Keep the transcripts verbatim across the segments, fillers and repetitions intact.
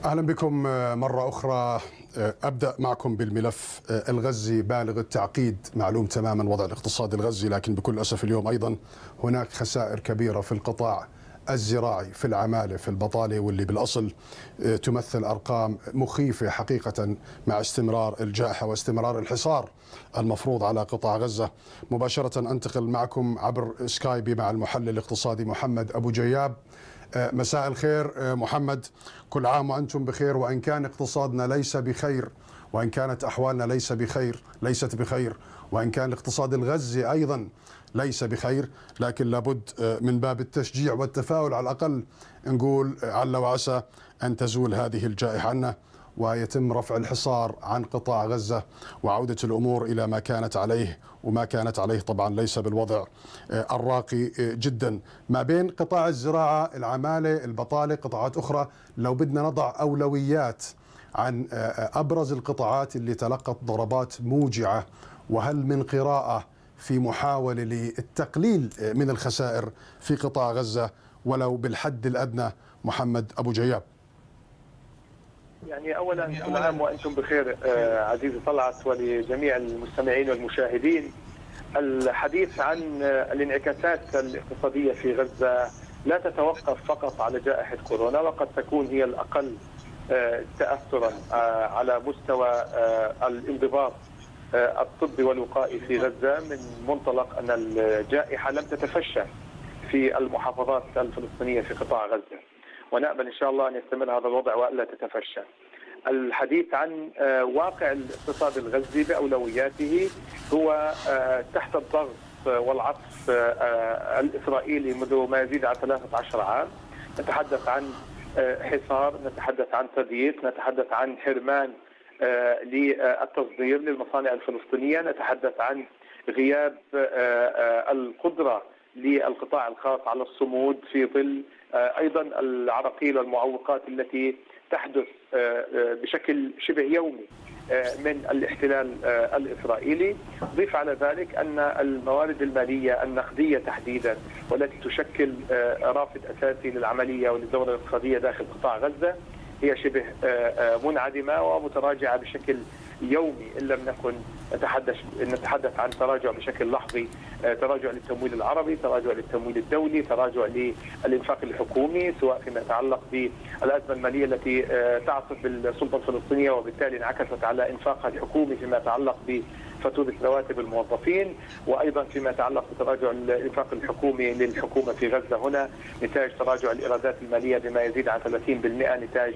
أهلا بكم مرة أخرى. أبدأ معكم بالملف الغزي بالغ التعقيد. معلوم تماما وضع الاقتصاد الغزي، لكن بكل أسف اليوم أيضا هناك خسائر كبيرة في القطاع الزراعي، في العمالة، في البطالة، واللي بالأصل تمثل أرقام مخيفة حقيقة مع استمرار الجائحة واستمرار الحصار المفروض على قطاع غزة. مباشرة أنتقل معكم عبر سكايبي مع المحلل الاقتصادي محمد أبو جياب. مساء الخير محمد، كل عام وأنتم بخير. وإن كان اقتصادنا ليس بخير، وإن كانت أحوالنا ليس بخير ليست بخير، وإن كان الاقتصاد الغزي أيضا ليس بخير، لكن لابد من باب التشجيع والتفاؤل على الأقل نقول عل وعسى أن تزول هذه الجائحة عنا ويتم رفع الحصار عن قطاع غزة وعودة الأمور إلى ما كانت عليه، وما كانت عليه طبعا ليس بالوضع الراقي جدا. ما بين قطاع الزراعة، العمالة، البطالة، قطاعات أخرى، لو بدنا نضع أولويات عن أبرز القطاعات اللي تلقت ضربات موجعة، وهل من قراءة في محاولة للتقليل من الخسائر في قطاع غزة ولو بالحد الأدنى؟ محمد أبو جياب. يعني أولا كل عام وأنتم بخير عزيزي طلعت، ولجميع المستمعين والمشاهدين. الحديث عن الانعكاسات الاقتصادية في غزة لا تتوقف فقط على جائحة كورونا، وقد تكون هي الأقل تأثرا على مستوى الانضباط الطبي والوقائي في غزة، من منطلق أن الجائحة لم تتفشى في المحافظات الفلسطينية في قطاع غزة، ونأمل إن شاء الله أن يستمر هذا الوضع وألا تتفشى. الحديث عن واقع الاقتصاد الغزي بأولوياته هو تحت الضغط والعطف الإسرائيلي منذ ما يزيد عن ثلاثة عشر عام. نتحدث عن حصار، نتحدث عن تضييق، نتحدث عن حرمان للتصدير للمصانع الفلسطينية، نتحدث عن غياب القدرة للقطاع الخاص على الصمود في ظل أيضا العراقيل والمعوقات التي تحدث بشكل شبه يومي من الاحتلال الإسرائيلي. ضيف على ذلك أن الموارد المالية النقدية تحديدا، والتي تشكل رافد أساسي للعملية وللدورة الاقتصادية داخل قطاع غزة، هي شبه منعدمة ومتراجعة بشكل يومي، إن لم نكن نتحدث نتحدث عن تراجع بشكل لحظي، تراجع للتمويل العربي، تراجع للتمويل الدولي، تراجع للإنفاق الحكومي، سواء فيما يتعلق بالأزمة المالية التي تعصف بالسلطة الفلسطينية وبالتالي انعكست على إنفاقها الحكومي فيما يتعلق بفاتورة رواتب الموظفين، وأيضا فيما يتعلق بتراجع الإنفاق الحكومي للحكومة في غزة هنا نتاج تراجع الإيرادات المالية بما يزيد عن ثلاثين بالمئة، نتاج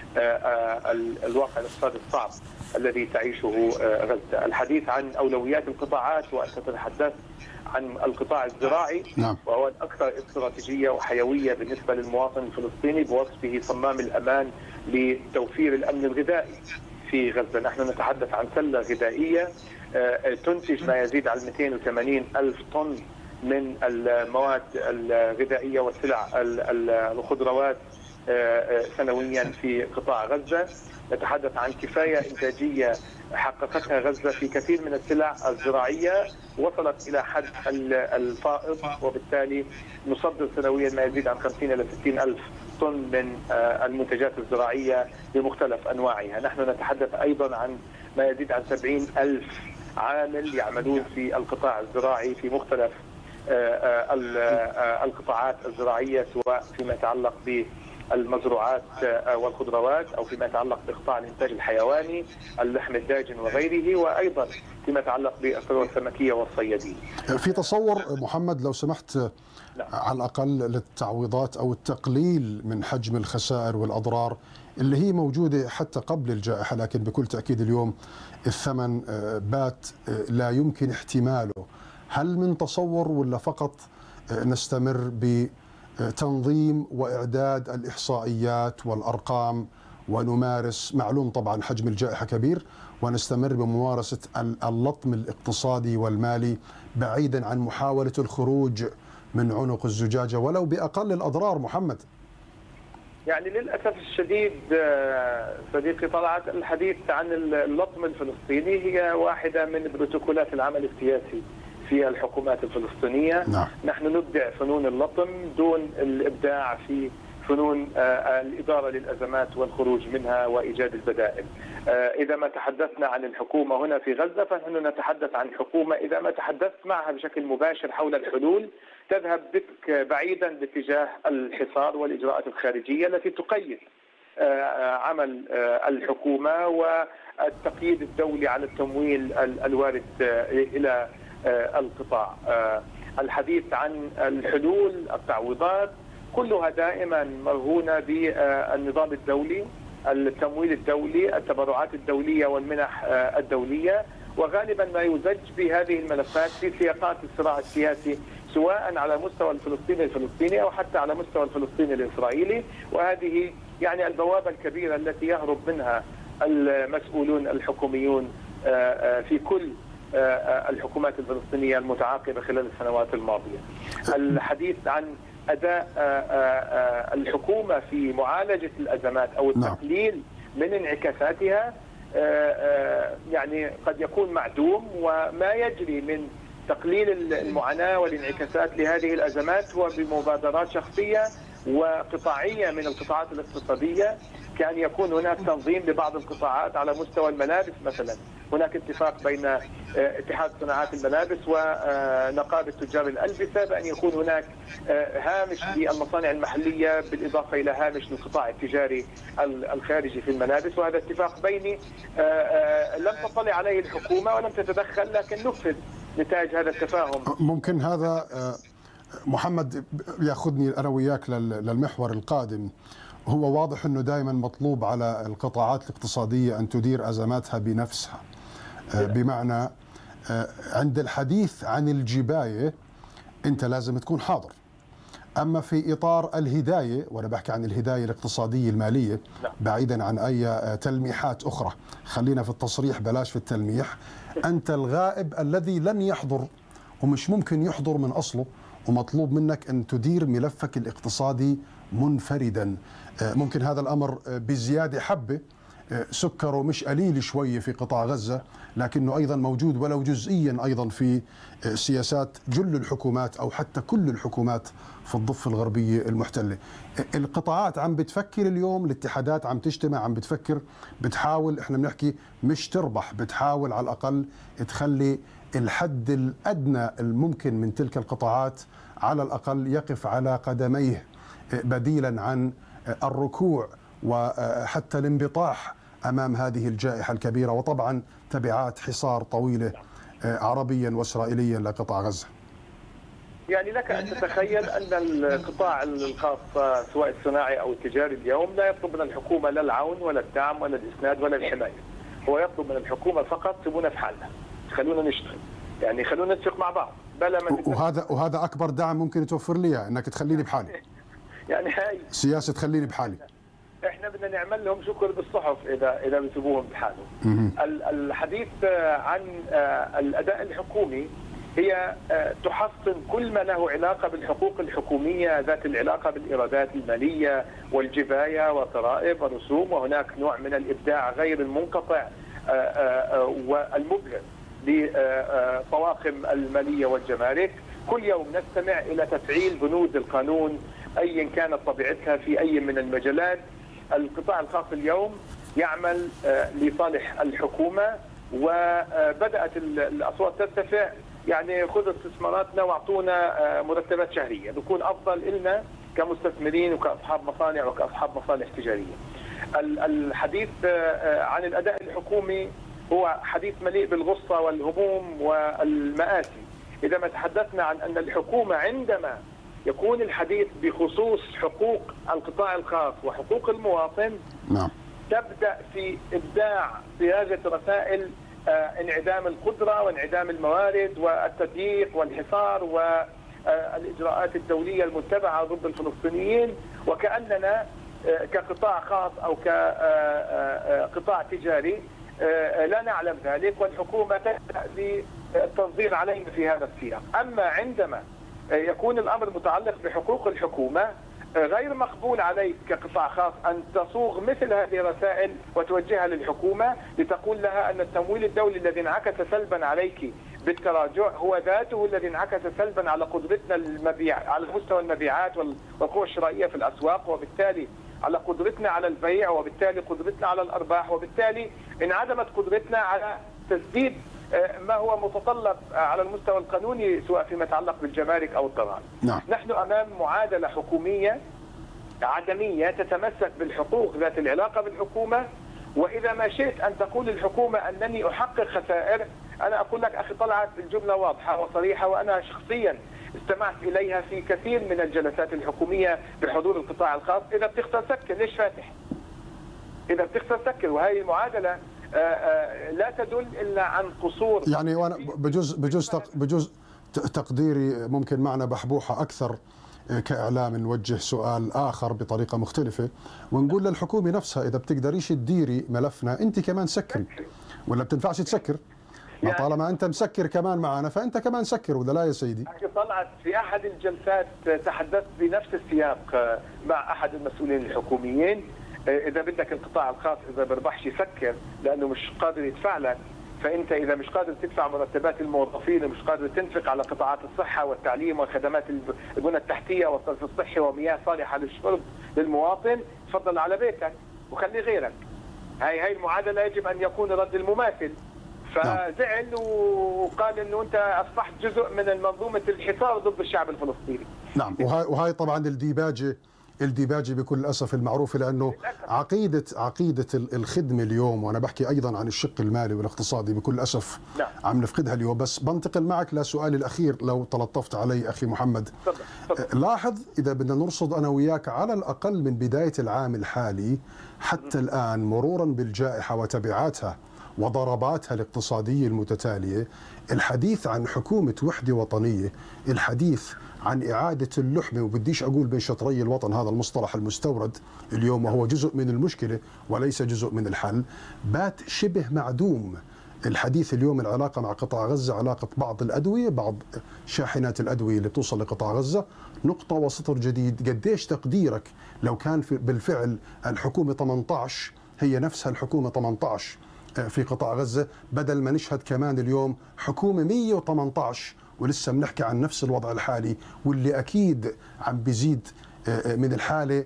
الواقع الاقتصادي الصعب الذي تعيشه غزة. الحديث عن أولويات القطاعات، وأنت تتحدث عن القطاع الزراعي، نعم. وهو الأكثر استراتيجية وحيوية بالنسبة للمواطن الفلسطيني، بوصفه صمام الأمان لتوفير الأمن الغذائي في غزة. نحن نتحدث عن سلة غذائية تنتج ما يزيد عن مئتين وثمانين ألف طن من المواد الغذائية والسلع الخضروات سنويا في قطاع غزة. نتحدث عن كفاية إنتاجية حققتها غزة في كثير من السلع الزراعية، وصلت إلى حد الفائض، وبالتالي نصدر سنويا ما يزيد عن خمسين إلى ستين ألف طن من المنتجات الزراعية بمختلف أنواعها. نحن نتحدث أيضا عن ما يزيد عن سبعين ألف عامل يعملون في القطاع الزراعي في مختلف القطاعات الزراعية، سواء فيما يتعلق ب المزروعات والخضروات، أو فيما يتعلق بقطاع الإنتاج الحيواني، اللحم الداجن وغيره، وأيضا فيما يتعلق بالثروة السمكية والصيادين. في تصور محمد لو سمحت، نعم. على الأقل للتعويضات أو التقليل من حجم الخسائر والأضرار اللي هي موجودة حتى قبل الجائحة، لكن بكل تأكيد اليوم الثمن بات لا يمكن احتماله. هل من تصور ولا فقط نستمر ب تنظيم وإعداد الإحصائيات والأرقام ونمارس، معلوم طبعا حجم الجائحة كبير، ونستمر بممارسة اللطم الاقتصادي والمالي بعيدا عن محاولة الخروج من عنق الزجاجة ولو بأقل الأضرار؟ محمد، يعني للأسف الشديد صديقي طلعت، الحديث عن اللطم الفلسطيني هي واحدة من بروتوكولات العمل السياسي في الحكومات الفلسطينية. نعم. نحن نبدع فنون اللطم دون الإبداع في فنون الإدارة للأزمات والخروج منها وإيجاد البدائل. إذا ما تحدثنا عن الحكومة هنا في غزة فنحن نتحدث عن حكومة إذا ما تحدثت معها بشكل مباشر حول الحلول تذهب بك بعيدا باتجاه الحصار والإجراءات الخارجية التي تقيد عمل الحكومة والتقييد الدولي على التمويل الوارد إلى القطاع. الحديث عن الحلول، التعويضات، كلها دائما مرهونة بالنظام الدولي، التمويل الدولي، التبرعات الدولية والمنح الدولية، وغالبا ما يزج بهذه الملفات في سياقات الصراع السياسي سواء على مستوى الفلسطيني الفلسطيني أو حتى على مستوى الفلسطيني الإسرائيلي، وهذه يعني البوابة الكبيرة التي يهرب منها المسؤولون الحكوميون في كل الحكومات الفلسطينية المتعاقبة خلال السنوات الماضية. الحديث عن أداء الحكومة في معالجة الأزمات أو التقليل من انعكاساتها يعني قد يكون معدوم، وما يجري من تقليل المعاناة والانعكاسات لهذه الأزمات هو بمبادرات شخصية وقطاعية من القطاعات الاقتصادية، كان يكون هناك تنظيم لبعض القطاعات على مستوى الملابس مثلا، هناك اتفاق بين اتحاد صناعات الملابس ونقابة تجار الألبسة بأن يكون هناك هامش للمصانع المحلية بالإضافة إلى هامش للقطاع التجاري الخارجي في الملابس، وهذا اتفاق بيني لم تطلع عليه الحكومة ولم تتدخل، لكن نفذ نتائج هذا التفاهم. ممكن هذا محمد ياخذني انا وياك للمحور القادم. هو واضح انه دائما مطلوب على القطاعات الاقتصاديه ان تدير ازماتها بنفسها، بمعنى عند الحديث عن الجبايه انت لازم تكون حاضر، اما في اطار الهدايه، وانا بحكي عن الهدايه الاقتصاديه الماليه بعيدا عن اي تلميحات اخرى، خلينا في التصريح بلاش في التلميح، انت الغائب الذي لن يحضر ومش ممكن يحضر من اصله، ومطلوب منك أن تدير ملفك الاقتصادي منفردا. ممكن هذا الأمر بزيادة حبة، سكره مش قليل شوية في قطاع غزة، لكنه أيضا موجود ولو جزئيا أيضا في سياسات جل الحكومات أو حتى كل الحكومات في الضفة الغربية المحتلة. القطاعات عم بتفكر اليوم، الاتحادات عم تجتمع، عم بتفكر، بتحاول، احنا بنحكي مش تربح، بتحاول على الأقل تخلي الحد الأدنى الممكن من تلك القطاعات على الأقل يقف على قدميه، بديلا عن الركوع وحتى الانبطاح أمام هذه الجائحة الكبيرة، وطبعا تبعات حصار طويلة عربيا وإسرائيليا لقطاع غزة. يعني لك أن تتخيل أن القطاع الخاص سواء الصناعي أو التجاري اليوم لا يطلب من الحكومة لا العون ولا الدعم ولا الإسناد ولا الحماية، هو يطلب من الحكومة فقط سيبونا في حالنا، خلونا نشتغل، يعني خلونا نتفق مع بعض بلا ما وهذا وهذا أكبر دعم ممكن توفر لي، أنك تخليني بحالي. يعني هاي سياسة تخليني بحالي. احنا بدنا نعمل لهم شكر بالصحف اذا اذا بيسيبوهم بحالهم. الحديث عن الاداء الحكومي هي تحصن كل ما له علاقه بالحقوق الحكوميه ذات العلاقه بالايرادات الماليه والجبايه والضرائب والرسوم، وهناك نوع من الابداع غير المنقطع والمبهر لطواقم الماليه والجمارك. كل يوم نستمع الى تفعيل بنود القانون ايا كانت طبيعتها في اي من المجالات. القطاع الخاص اليوم يعمل لصالح الحكومة، وبدأت الأصوات ترتفع، يعني خذوا استثماراتنا واعطونا مرتبات شهرية، بيكون أفضل لنا كمستثمرين وكأصحاب مصانع وكأصحاب مصالح تجارية. الحديث عن الأداء الحكومي هو حديث مليء بالغصة والهموم والمآسي. إذا ما تحدثنا عن أن الحكومة عندما يكون الحديث بخصوص حقوق القطاع الخاص وحقوق المواطن، نعم، تبدأ في إبداع صياغة رسائل انعدام القدرة وانعدام الموارد والتضييق والحصار والإجراءات الدولية المتبعة ضد الفلسطينيين، وكأننا كقطاع خاص أو كقطاع تجاري لا نعلم ذلك، والحكومة تبدأ بالتنظير علينا في هذا السياق. أما عندما يكون الأمر متعلق بحقوق الحكومة، غير مقبول عليك كقطاع خاص أن تصوغ مثل هذه الرسائل وتوجهها للحكومة لتقول لها أن التمويل الدولي الذي انعكس سلبا عليك بالتراجع هو ذاته الذي انعكس سلبا على قدرتنا المبيع على مستوى المبيعات والقوى الشرائيه في الاسواق، وبالتالي على قدرتنا على البيع، وبالتالي قدرتنا على الارباح، وبالتالي انعدمت قدرتنا على تسديد ما هو متطلب على المستوى القانوني سواء فيما يتعلق بالجمارك او الضرائب. نعم. نحن امام معادله حكوميه عدميه تتمسك بالحقوق ذات العلاقه بالحكومه، واذا ما شئت ان تقول الحكومه انني احقق خسائر، انا اقول لك اخي طلعت الجمله واضحه وصريحه، وانا شخصيا استمعت اليها في كثير من الجلسات الحكوميه بحضور القطاع الخاص. اذا بتخسر سكر، ليش فاتح؟ اذا بتخسر سكر، وهي المعادله لا تدل الا عن قصور. يعني وانا بجوز بجوز بجوز تقديري ممكن معنا بحبوحه اكثر كاعلام نوجه سؤال اخر بطريقه مختلفه ونقول للحكومه نفسها اذا بتقدريش تديري ملفنا انت كمان سكري، ولا بتنفعش تسكر؟ ما طالما انت مسكر كمان معنا فانت كمان سكر، ولا لا يا سيدي؟ اخي طلعت في احد الجلسات تحدثت بنفس السياق مع احد المسؤولين الحكوميين، اذا بدك القطاع الخاص اذا بربحش يسكر لانه مش قادر يدفع لك، فانت اذا مش قادر تدفع مرتبات الموظفين ومش قادر تنفق على قطاعات الصحه والتعليم وخدمات البنى التحتيه والصرف الصحي ومياه صالحه للشرب للمواطن، تفضل على بيتك وخلي غيرك. هاي هاي المعادله يجب ان يكون رد المماثل. فزعل وقال انه انت اصبحت جزء من منظومه الحصار ضد الشعب الفلسطيني. نعم، وهي وهي طبعا الديباجه الديباجه بكل الاسف المعروفه، لانه عقيده عقيده الخدمه اليوم، وانا بحكي ايضا عن الشق المالي والاقتصادي بكل اسف نعم. عم نفقدها اليوم. بس بنتقل معك لسؤالي الاخير لو تلطفت علي اخي محمد. طبعا. طبعا. لاحظ اذا بدنا نرصد انا وياك على الاقل من بدايه العام الحالي حتى الان مرورا بالجائحه وتبعاتها وضرباتها الاقتصاديه المتتاليه، الحديث عن حكومه وحده وطنيه، الحديث عن إعادة اللحمة، وبديش أقول بين شطري الوطن، هذا المصطلح المستورد اليوم وهو جزء من المشكلة وليس جزء من الحل، بات شبه معدوم. الحديث اليوم العلاقة مع قطاع غزة علاقة بعض الأدوية، بعض شاحنات الأدوية اللي بتوصل لقطاع غزة، نقطة وسطر جديد. قديش تقديرك لو كان في بالفعل الحكومة ثمانية عشر هي نفسها الحكومة ثمانية عشر في قطاع غزة، بدل ما نشهد كمان اليوم حكومة مئة وثمانية عشر ولسه بنحكي عن نفس الوضع الحالي، واللي أكيد عم بيزيد من الحالة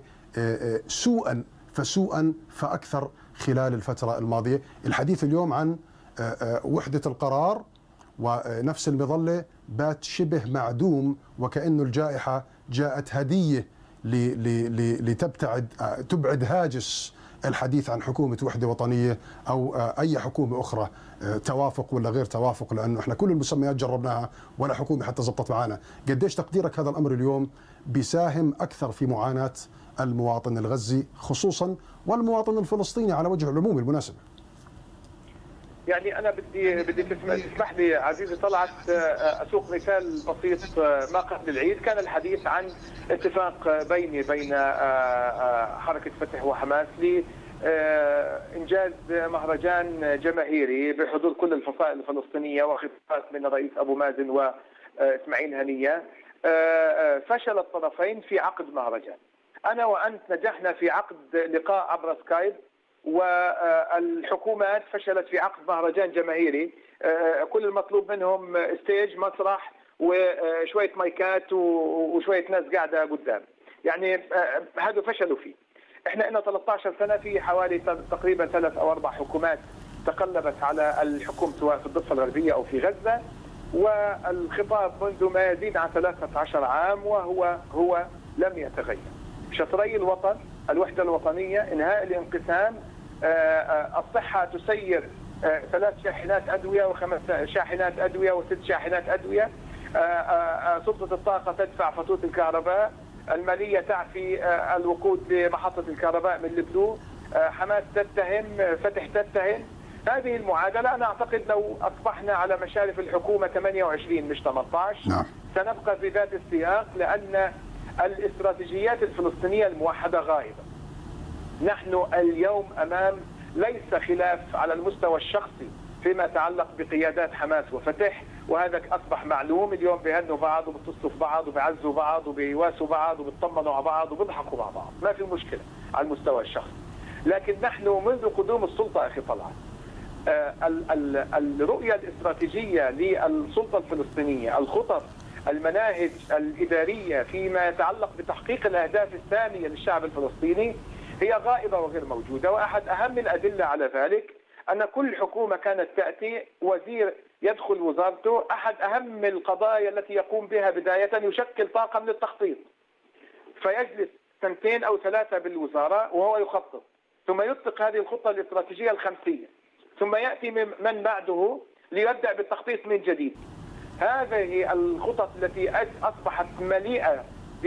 سوءا فسوءا فأكثر خلال الفترة الماضية. الحديث اليوم عن وحدة القرار ونفس المظلة بات شبه معدوم، وكأنه الجائحة جاءت هدية لتبتعد تبعد هاجس الحديث عن حكومة وحدة وطنية أو أي حكومة أخرى، توافق ولا غير توافق، لأنه إحنا كل المسميات جربناها ولا حكومة حتى زبطت معنا. قديش تقديرك هذا الأمر اليوم بيساهم أكثر في معاناة المواطن الغزي خصوصا والمواطن الفلسطيني على وجه العموم بالمناسبة؟ يعني أنا بدي بدي تسمح لي عزيزي طلعت أسوق مثال بسيط. ما قبل العيد كان الحديث عن اتفاق بيني بين حركة فتح وحماس لإنجاز مهرجان جماهيري بحضور كل الفصائل الفلسطينية وخطابات من الرئيس أبو مازن وإسماعيل هنية. فشل الطرفين في عقد مهرجان. أنا وأنت نجحنا في عقد لقاء عبر سكايب، والحكومات فشلت في عقد مهرجان جماهيري. كل المطلوب منهم ستيج، مسرح وشوية مايكات وشوية ناس قاعدة قدام، يعني هذا فشلوا فيه. احنا لنا ثلاثة عشر سنة في حوالي تقريبا ثلاث أو أربع حكومات تقلبت على الحكم سواء في الضفة الغربية أو في غزة، والخطاب منذ ما يزيد عن ثلاثة عشر عام وهو هو لم يتغير. شطري الوطن، الوحدة الوطنية، إنهاء الانقسام، الصحة تسير ثلاث شاحنات أدوية وخمس شاحنات أدوية وست شاحنات أدوية، سلطة الطاقة تدفع فاتورة الكهرباء، المالية تعفي الوقود لمحطة الكهرباء من لبنان، حماس تتهم، فتح تتهم. هذه المعادلة أنا أعتقد لو أصبحنا على مشارف الحكومة ثمانية وعشرين مش ثمانية عشر نعم. سنبقى في ذات السياق، لأن الاستراتيجيات الفلسطينية الموحدة غائبة. نحن اليوم أمام ليس خلاف على المستوى الشخصي فيما يتعلق بقيادات حماس وفتح، وهذا أصبح معلوم. اليوم بيهنوا بعض وبتصوا في بعض وبيعزوا بعض وبيواسوا بعض وبيطمنوا على بعض وبيضحكوا مع بعض، ما في مشكلة على المستوى الشخصي. لكن نحن منذ قدوم السلطة أخي طلعت الرؤية الاستراتيجية للسلطة الفلسطينية، الخطط، المناهج الإدارية فيما يتعلق بتحقيق الأهداف الثانية للشعب الفلسطيني هي غائبة وغير موجودة. وأحد أهم الأدلة على ذلك أن كل حكومة كانت تأتي وزير يدخل وزارته، أحد أهم القضايا التي يقوم بها بداية يشكل طاقم للتخطيط، فيجلس سنتين أو ثلاثة بالوزارة وهو يخطط، ثم يطلق هذه الخطة الاستراتيجية الخمسية، ثم يأتي من بعده ليبدأ بالتخطيط من جديد. هذه الخطط التي أصبحت مليئة ب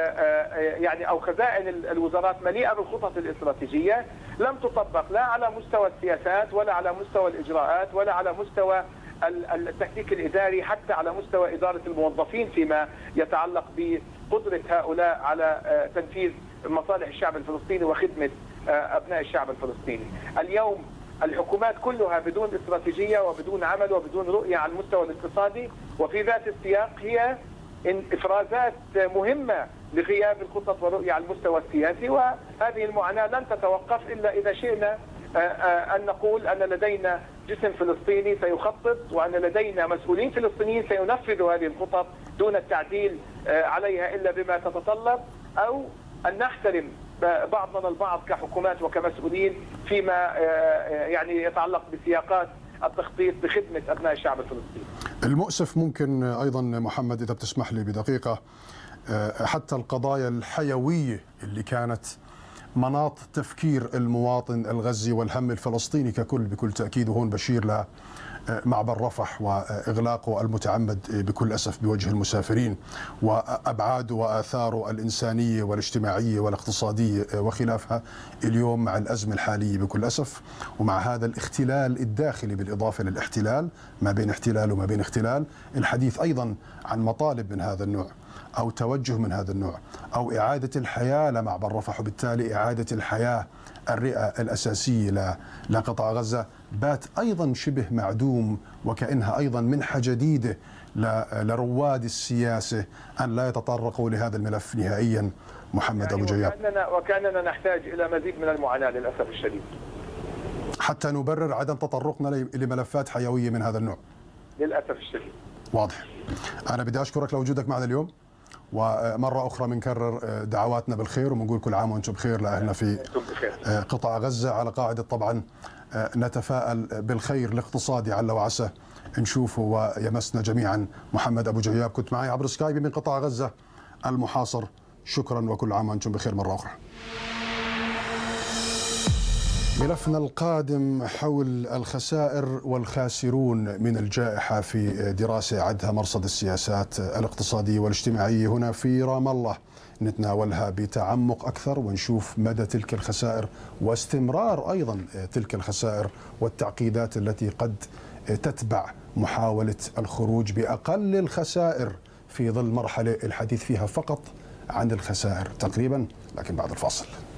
يعني أو خزائن الوزارات مليئة بالخطط الاستراتيجية لم تطبق لا على مستوى السياسات ولا على مستوى الإجراءات ولا على مستوى التكتيك الإداري، حتى على مستوى إدارة الموظفين فيما يتعلق بقدرة هؤلاء على تنفيذ مصالح الشعب الفلسطيني وخدمة أبناء الشعب الفلسطيني. اليوم الحكومات كلها بدون استراتيجية وبدون عمل وبدون رؤية على المستوى الاقتصادي، وفي ذات السياق هي إفرازات مهمة لغياب الخطط والرؤية على المستوى السياسي. وهذه المعاناة لن تتوقف إلا إذا شئنا أن نقول أن لدينا جسم فلسطيني سيخطط، وأن لدينا مسؤولين فلسطينيين سينفذوا هذه الخطط دون التعديل عليها إلا بما تتطلب، أو أن نحترم بعضنا البعض كحكومات وكمسؤولين فيما يعني يتعلق بسياقات التخطيط بخدمة أبناء الشعب الفلسطيني. المؤسف ممكن أيضا محمد إذا بتسمح لي بدقيقة، حتى القضايا الحيوية اللي كانت مناط تفكير المواطن الغزي والهم الفلسطيني ككل بكل تأكيد، وهون بشير ل معبر رفح وإغلاقه المتعمد بكل أسف بوجه المسافرين وأبعاده وآثاره الإنسانية والاجتماعية والاقتصادية وخلافها اليوم مع الأزمة الحالية بكل أسف، ومع هذا الاختلال الداخلي بالإضافة للاحتلال ما بين احتلال وما بين اختلال، الحديث أيضا عن مطالب من هذا النوع أو توجه من هذا النوع أو إعادة الحياة لمعبر رفح، وبالتالي إعادة الحياة الرئة الأساسية لقطاع غزة بات أيضا شبه معدوم، وكأنها أيضا منحة جديدة لرواد السياسة أن لا يتطرقوا لهذا الملف نهائيا. محمد يعني أبو جياب، وكأننا, وكأننا نحتاج إلى مزيد من المعاناة للأسف الشديد حتى نبرر عدم تطرقنا لملفات حيوية من هذا النوع للأسف الشديد. واضح. أنا بدي أشكرك لوجودك معنا اليوم، ومرة أخرى بنكرر دعواتنا بالخير وبنقول كل عام وأنتم بخير لأهلنا في قطاع غزة، على قاعدة طبعا نتفائل بالخير الاقتصادي عل وعسى نشوفه ويمسنا جميعا. محمد أبو جياب كنت معي عبر سكايب من قطاع غزة المحاصر، شكرا وكل عام وأنتم بخير مرة أخرى. ملفنا القادم حول الخسائر والخاسرون من الجائحة في دراسة عدها مرصد السياسات الاقتصادية والاجتماعية هنا في رام الله، نتناولها بتعمق أكثر ونشوف مدى تلك الخسائر واستمرار أيضا تلك الخسائر والتعقيدات التي قد تتبع محاولة الخروج بأقل الخسائر في ظل مرحلة الحديث فيها فقط عن الخسائر تقريبا، لكن بعد الفاصل.